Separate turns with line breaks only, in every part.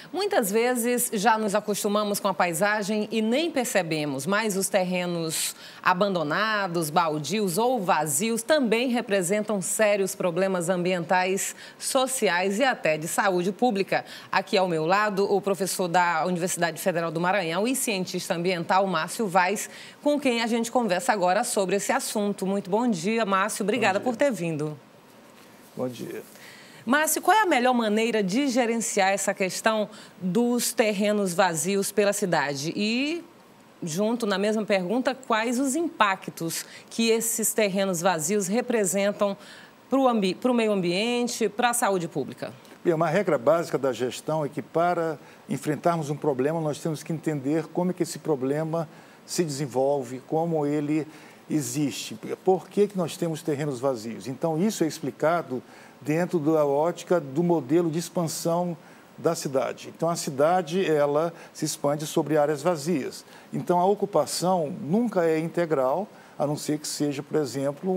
Muitas vezes já nos acostumamos com a paisagem e nem percebemos, mas os terrenos abandonados, baldios ou vazios também representam sérios problemas ambientais, sociais e até de saúde pública. Aqui ao meu lado, o professor da Universidade Federal do Maranhão e cientista ambiental, Márcio Vaz, com quem a gente conversa agora sobre esse assunto. Muito bom dia, Márcio. Obrigada por ter vindo.
Bom dia.
Márcio, qual é a melhor maneira de gerenciar essa questão dos terrenos vazios pela cidade? E, junto na mesma pergunta, quais os impactos que esses terrenos vazios representam para o meio ambiente, para a saúde pública?
Bem, uma regra básica da gestão é que, para enfrentarmos um problema, nós temos que entender como é que esse problema se desenvolve, como ele existe, por que nós temos terrenos vazios. Então, isso é explicado dentro da ótica do modelo de expansão da cidade. Então, a cidade, ela se expande sobre áreas vazias. Então, a ocupação nunca é integral, a não ser que seja, por exemplo,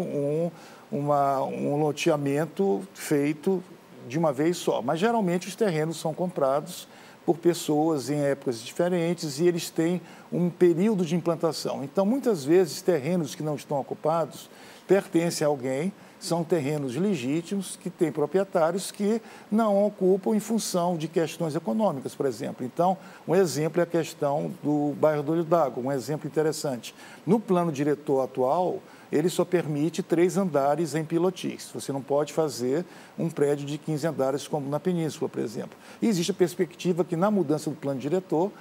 um loteamento feito de uma vez só. Mas, geralmente, os terrenos são comprados por pessoas em épocas diferentes e eles têm um período de implantação. Então, muitas vezes, terrenos que não estão ocupados pertencem a alguém, são terrenos legítimos que têm proprietários que não ocupam em função de questões econômicas, por exemplo. Então, um exemplo é a questão do bairro do Olho d'Água, um exemplo interessante. No plano diretor atual, ele só permite 3 andares em pilotis. Você não pode fazer um prédio de 15 andares como na Península, por exemplo. E existe a perspectiva que, na mudança do plano diretor,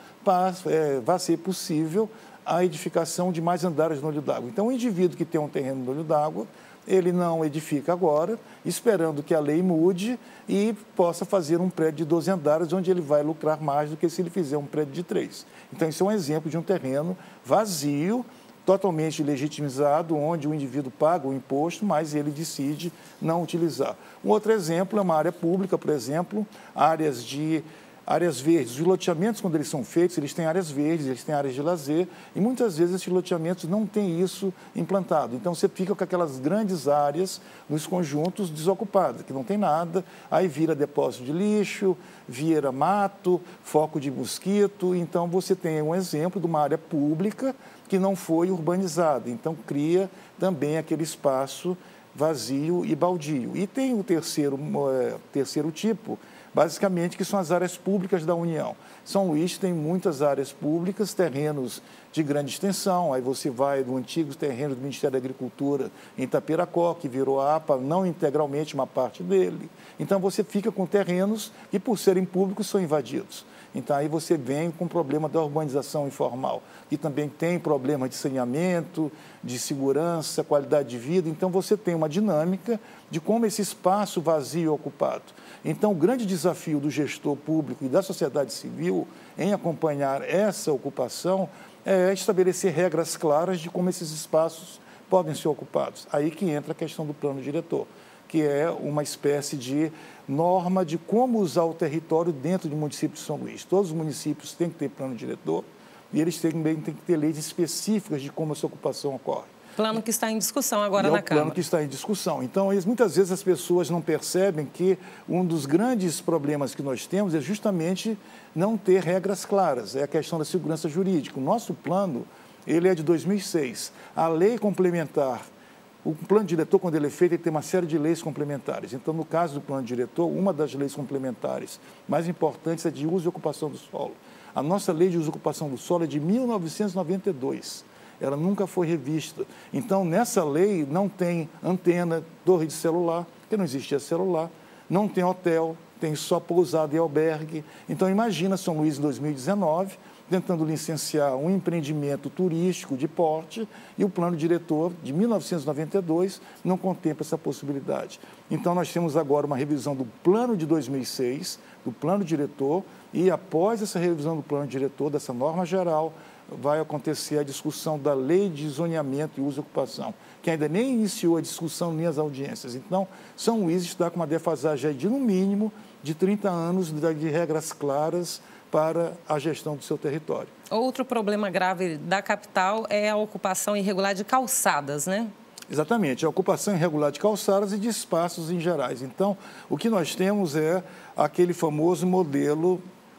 vai ser possível a edificação de mais andares no Olho d'Água. Então, o indivíduo que tem um terreno no Olho d'Água, ele não edifica agora, esperando que a lei mude e possa fazer um prédio de 12 andares, onde ele vai lucrar mais do que se ele fizer um prédio de 3. Então, isso é um exemplo de um terreno vazio, totalmente legitimizado, onde o indivíduo paga o imposto, mas ele decide não utilizar. Um outro exemplo é uma área pública, por exemplo, áreas verdes. Os loteamentos, quando eles são feitos, eles têm áreas verdes, eles têm áreas de lazer, e muitas vezes esses loteamentos não têm isso implantado. Então, você fica com aquelas grandes áreas nos conjuntos desocupadas, que não tem nada, aí vira depósito de lixo, vira mato, foco de mosquito. Então, você tem um exemplo de uma área pública que não foi urbanizada. Então, cria também aquele espaço vazio e baldio. E tem o terceiro tipo, basicamente, que são as áreas públicas da União. São Luís tem muitas áreas públicas, terrenos de grande extensão, aí você vai do antigo terreno do Ministério da Agricultura em Itapiracó, que virou a APA, não integralmente uma parte dele. Então, você fica com terrenos que, por serem públicos, são invadidos. Então, aí você vem com o problema da urbanização informal, que também tem problema de saneamento, de segurança, qualidade de vida. Então, você tem uma dinâmica de como esse espaço vazio é ocupado. Então, o grande desafio do gestor público e da sociedade civil em acompanhar essa ocupação é estabelecer regras claras de como esses espaços podem ser ocupados. Aí que entra a questão do plano diretor, que é uma espécie de norma de como usar o território dentro do município de São Luís. Todos os municípios têm que ter plano diretor e eles também têm que ter leis específicas de como essa ocupação ocorre.
Plano que está em discussão agora na Câmara.
É o plano que está em discussão. Então, muitas vezes as pessoas não percebem que um dos grandes problemas que nós temos é justamente não ter regras claras, é a questão da segurança jurídica. O nosso plano, ele é de 2006. A lei complementar, o plano diretor, quando ele é feito, ele tem uma série de leis complementares. Então, no caso do plano diretor, uma das leis complementares mais importantes é de uso e ocupação do solo. A nossa lei de uso e ocupação do solo é de 1992. Ela nunca foi revista. Então, nessa lei não tem antena, torre de celular, porque não existia celular, não tem hotel, tem só pousada e albergue. Então, imagina São Luís em 2019, tentando licenciar um empreendimento turístico de porte e o plano diretor de 1992 não contempla essa possibilidade. Então, nós temos agora uma revisão do plano de 2006, do plano diretor, e após essa revisão do plano diretor, dessa norma geral, vai acontecer a discussão da lei de zoneamento e uso e ocupação, que ainda nem iniciou a discussão nem as audiências. Então, São Luís está com uma defasagem de, no mínimo, de 30 anos de regras claras para a gestão do seu território.
Outro problema grave da capital é a ocupação irregular de calçadas, né?
Exatamente, a ocupação irregular de calçadas e de espaços em gerais. Então, o que nós temos é aquele famoso modelo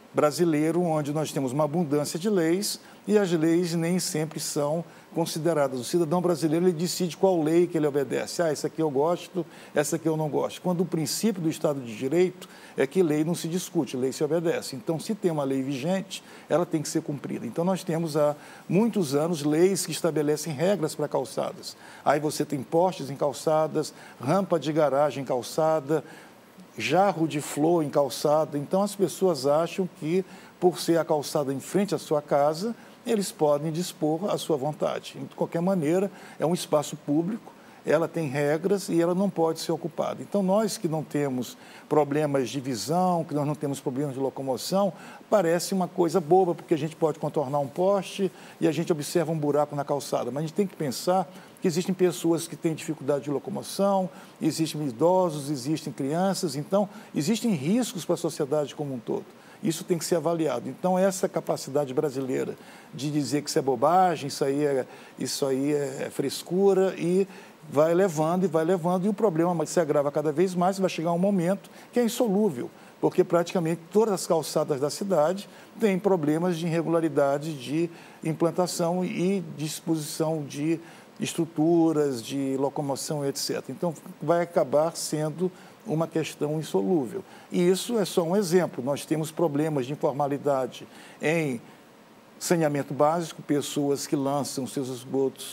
brasileiro, onde nós temos uma abundância de leis e as leis nem sempre são consideradas. O cidadão brasileiro ele decide qual lei que ele obedece. Essa aqui eu gosto, essa aqui eu não gosto. Quando o princípio do Estado de Direito é que lei não se discute, lei se obedece. Então, se tem uma lei vigente, ela tem que ser cumprida. Então, nós temos há muitos anos leis que estabelecem regras para calçadas. Aí você tem postes em calçadas, rampa de garagem em calçada, jarro de flor em calçada. Então, as pessoas acham que, por ser a calçada em frente à sua casa, eles podem dispor à sua vontade. De qualquer maneira, é um espaço público, ela tem regras e ela não pode ser ocupada. Então, nós que não temos problemas de visão, que nós não temos problemas de locomoção, parece uma coisa boba, porque a gente pode contornar um poste e a gente observa um buraco na calçada. Mas a gente tem que pensar que existem pessoas que têm dificuldade de locomoção, existem idosos, existem crianças, então existem riscos para a sociedade como um todo. Isso tem que ser avaliado. Então, essa capacidade brasileira de dizer que isso é bobagem, isso aí é frescura, e vai levando, e o problema se agrava cada vez mais, e vai chegar um momento que é insolúvel, porque praticamente todas as calçadas da cidade têm problemas de irregularidade de implantação e disposição de estruturas, de locomoção, etc. Então, vai acabar sendo uma questão insolúvel. E isso é só um exemplo. Nós temos problemas de informalidade em saneamento básico, pessoas que lançam seus esgotos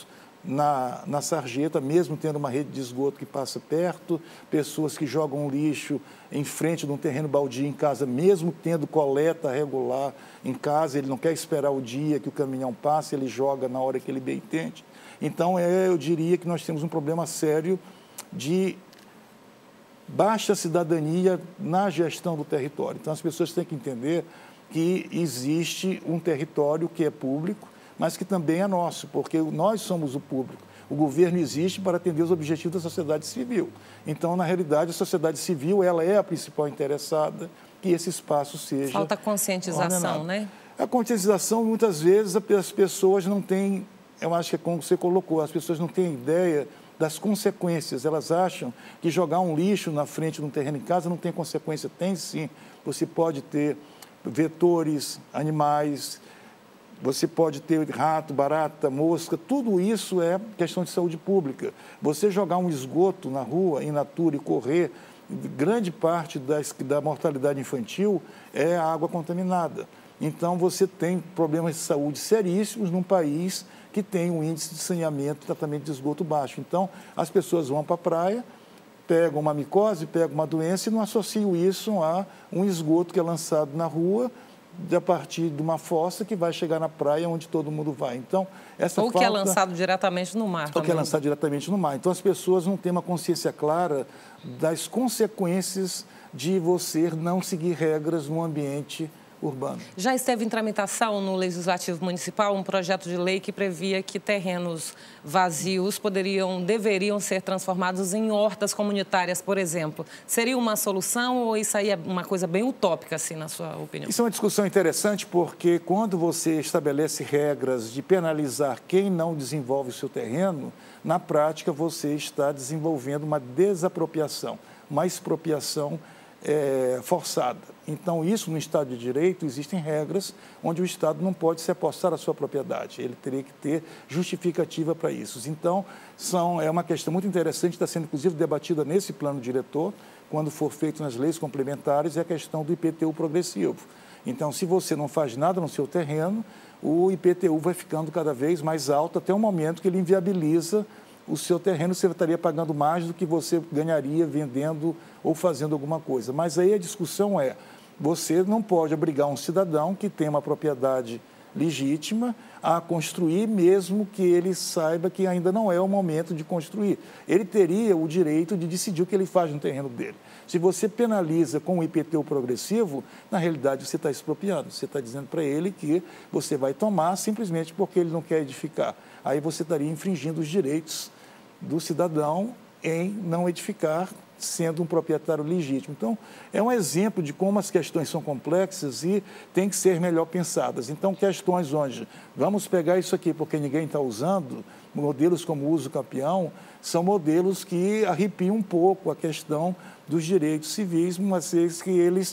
na sarjeta, mesmo tendo uma rede de esgoto que passa perto, pessoas que jogam lixo em frente de um terreno baldio em casa, mesmo tendo coleta regular em casa, ele não quer esperar o dia que o caminhão passe, ele joga na hora que ele bem entende. Então, eu diria que nós temos um problema sério de baixa cidadania na gestão do território. Então, as pessoas têm que entender que existe um território que é público, mas que também é nosso, porque nós somos o público. O governo existe para atender os objetivos da sociedade civil. Então, na realidade, a sociedade civil ela é a principal interessada que esse espaço seja
Falta conscientização,
ordenado.
né?
A conscientização, muitas vezes, as pessoas não têm, eu acho que é como você colocou, as pessoas não têm ideia das consequências. Elas acham que jogar um lixo na frente de um terreno em casa não tem consequência. Tem sim. Você pode ter vetores, animais, você pode ter rato, barata, mosca, tudo isso é questão de saúde pública. Você jogar um esgoto na rua, in natura, e correr, grande parte da mortalidade infantil é a água contaminada. Então, você tem problemas de saúde seríssimos num país que tem um índice de saneamento e tratamento de esgoto baixo. Então, as pessoas vão para a praia, pegam uma micose, pegam uma doença e não associam isso a um esgoto que é lançado na rua a partir de uma fossa que vai chegar na praia onde todo mundo vai. Então,
Ou que é lançado diretamente no mar.
Ou que é lançado diretamente no mar. Então, as pessoas não têm uma consciência clara das consequências de você não seguir regras no ambiente urbano.
Já esteve em tramitação no Legislativo Municipal um projeto de lei que previa que terrenos vazios deveriam ser transformados em hortas comunitárias, por exemplo. Seria uma solução ou isso aí é uma coisa bem utópica, assim, na sua opinião?
Isso é uma discussão interessante porque quando você estabelece regras de penalizar quem não desenvolve o seu terreno, na prática você está desenvolvendo uma desapropriação, uma expropriação forçada. Então, isso no Estado de Direito, existem regras onde o Estado não pode se apossar da sua propriedade. Ele teria que ter justificativa para isso. Então, é uma questão muito interessante, está sendo, inclusive, debatida nesse plano diretor, quando for feito nas leis complementares, é a questão do IPTU progressivo. Então, se você não faz nada no seu terreno, o IPTU vai ficando cada vez mais alto até o momento que ele inviabiliza o seu terreno, você estaria pagando mais do que você ganharia vendendo ou fazendo alguma coisa. Mas aí a discussão é, você não pode obrigar um cidadão que tem uma propriedade legítima a construir, mesmo que ele saiba que ainda não é o momento de construir. Ele teria o direito de decidir o que ele faz no terreno dele. Se você penaliza com o IPTU progressivo, na realidade você está expropriando. Você está dizendo para ele que você vai tomar simplesmente porque ele não quer edificar. Aí você estaria infringindo os direitos do cidadão em não edificar, sendo um proprietário legítimo. Então, é um exemplo de como as questões são complexas e têm que ser melhor pensadas. Então, questões onde vamos pegar isso aqui porque ninguém está usando, modelos como o uso campeão, são modelos que arrepiam um pouco a questão dos direitos civis, uma vez que eles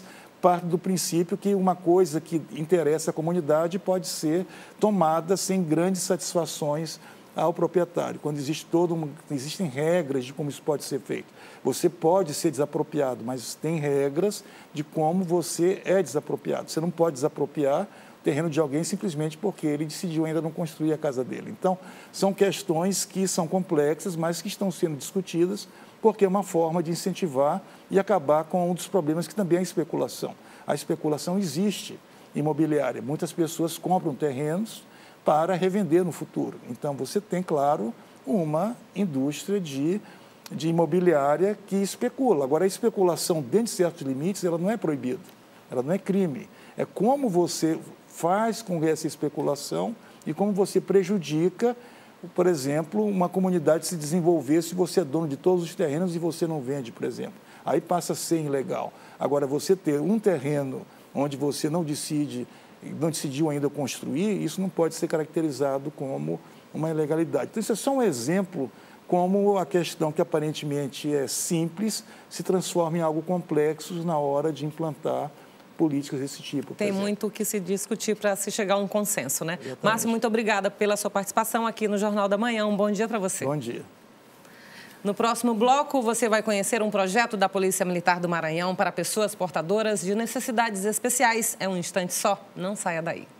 parte do princípio que uma coisa que interessa a comunidade pode ser tomada sem grandes satisfações ao proprietário, quando existem regras de como isso pode ser feito. Você pode ser desapropriado, mas tem regras de como você é desapropriado. Você não pode desapropriar o terreno de alguém simplesmente porque ele decidiu ainda não construir a casa dele. Então, são questões que são complexas, mas que estão sendo discutidas porque é uma forma de incentivar e acabar com um dos problemas que também é a especulação. A especulação existe imobiliária. Muitas pessoas compram terrenos para revender no futuro. Então, você tem, claro, uma indústria de imobiliária que especula. Agora, a especulação dentro de certos limites, ela não é proibida, ela não é crime. É como você faz com essa especulação e como você prejudica, por exemplo, uma comunidade se desenvolver se você é dono de todos os terrenos e você não vende, por exemplo. Aí passa a ser ilegal. Agora, você ter um terreno onde você não decidiu ainda construir, isso não pode ser caracterizado como uma ilegalidade. Então, isso é só um exemplo como a questão que aparentemente é simples se transforma em algo complexo na hora de implantar políticas desse tipo.
Tem muito o que se discutir para se chegar a um consenso, né?
Exatamente.
Márcio, muito obrigada pela sua participação aqui no Jornal da Manhã. Um bom dia para você.
Bom dia.
No próximo bloco, você vai conhecer um projeto da Polícia Militar do Maranhão para pessoas portadoras de necessidades especiais. É um instante só, não saia daí.